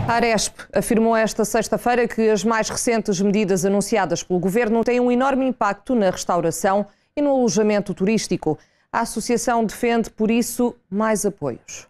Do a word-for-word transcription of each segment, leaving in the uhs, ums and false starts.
A Aresp afirmou esta sexta-feira que as mais recentes medidas anunciadas pelo Governo têm um enorme impacto na restauração e no alojamento turístico. A associação defende, por isso, mais apoios.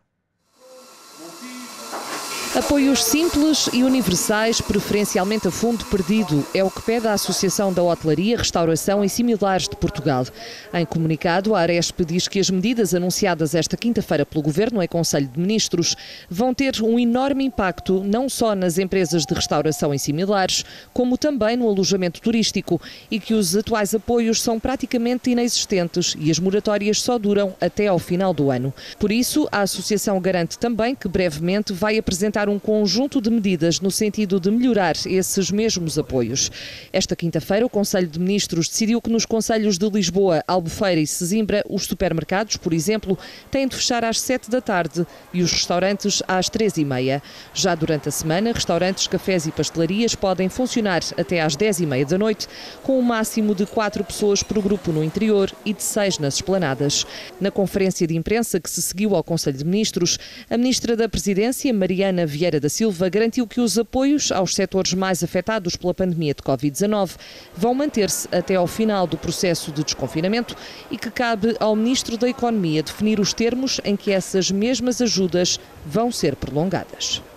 Apoios simples e universais, preferencialmente a fundo perdido, é o que pede a Associação da Hotelaria, Restauração e Similares de Portugal. Em comunicado, a Aresp diz que as medidas anunciadas esta quinta-feira pelo Governo em Conselho de Ministros vão ter um enorme impacto não só nas empresas de restauração e similares, como também no alojamento turístico, e que os atuais apoios são praticamente inexistentes e as moratórias só duram até ao final do ano. Por isso, a Associação garante também que brevemente vai apresentar um conjunto de medidas no sentido de melhorar esses mesmos apoios. Esta quinta-feira, o Conselho de Ministros decidiu que nos concelhos de Lisboa, Albufeira e Sesimbra, os supermercados, por exemplo, têm de fechar às sete da tarde e os restaurantes às três e meia. Já durante a semana, restaurantes, cafés e pastelarias podem funcionar até às dez e meia da noite, com um máximo de quatro pessoas por grupo no interior e de seis nas esplanadas. Na conferência de imprensa que se seguiu ao Conselho de Ministros, a Ministra da Presidência, Mariana Vieira da Silva, garantiu que os apoios aos setores mais afetados pela pandemia de covid dezanove vão manter-se até ao final do processo de desconfinamento e que cabe ao Ministro da Economia definir os termos em que essas mesmas ajudas vão ser prolongadas.